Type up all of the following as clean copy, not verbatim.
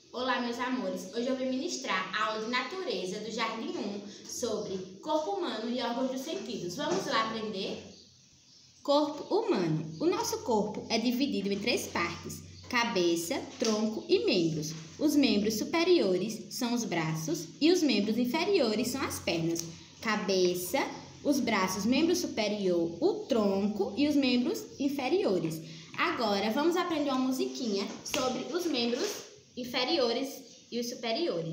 Olá, meus amores! Hoje eu vou ministrar a aula de natureza do Jardim 1 sobre corpo humano e órgãos dos sentidos. Vamos lá aprender? Corpo humano. O nosso corpo é dividido em 3 partes: cabeça, tronco e membros. Os membros superiores são os braços e os membros inferiores são as pernas. Cabeça, os braços, membro superior, o tronco e os membros inferiores. Agora vamos aprender uma musiquinha sobre os membros inferiores e os superiores.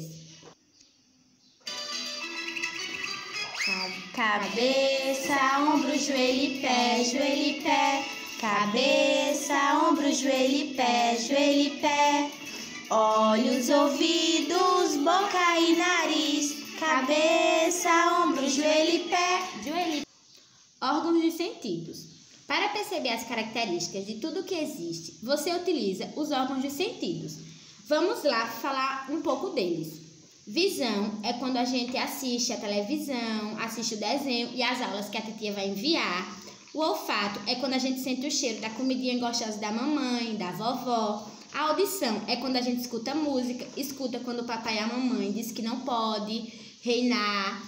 Cabeça, ombro, joelho e pé, joelho e pé. Cabeça, ombro, joelho e pé, joelho e pé. Olhos, ouvidos, boca e nariz. Cabeça, ombro, joelho e pé. Órgãos dos sentidos. Para perceber as características de tudo que existe, você utiliza os órgãos dos sentidos. Vamos lá falar um pouco deles. Visão é quando a gente assiste a televisão, assiste o desenho e as aulas que a titia vai enviar. O olfato é quando a gente sente o cheiro da comidinha gostosa da mamãe, da vovó. A audição é quando a gente escuta música, escuta quando o papai e a mamãe diz que não pode reinar.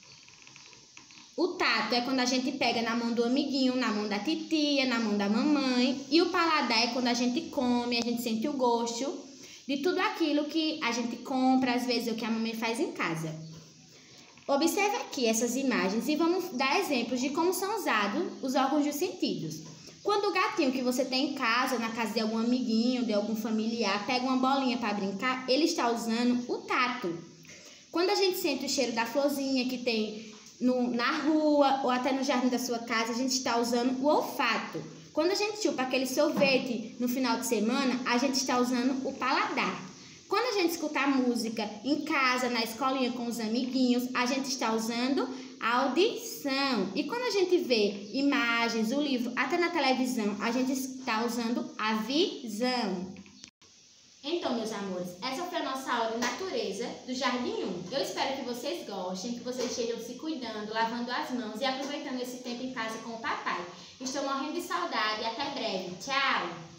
O tato é quando a gente pega na mão do amiguinho, na mão da titia, na mão da mamãe. E o paladar é quando a gente come, a gente sente o gosto de tudo aquilo que a gente compra, às vezes o que a mamãe faz em casa. Observe aqui essas imagens e vamos dar exemplos de como são usados os órgãos dos sentidos. Quando o gatinho que você tem em casa, na casa de algum amiguinho, de algum familiar, pega uma bolinha para brincar, ele está usando o tato. Quando a gente sente o cheiro da florzinha que tem na rua ou até no jardim da sua casa, a gente está usando o olfato. Quando a gente chupa aquele sorvete no final de semana, a gente está usando o paladar. Quando a gente escuta música em casa, na escolinha com os amiguinhos, a gente está usando a audição. E quando a gente vê imagens, o livro, até na televisão, a gente está usando a visão. Então, meus amores, essa foi a nossa aula de natureza do Jardim 1. Eu espero que vocês gostem, que vocês estejam se cuidando, lavando as mãos e aproveitando esse tempo em casa com o papai. Estou morrendo de saudade e até breve. Tchau!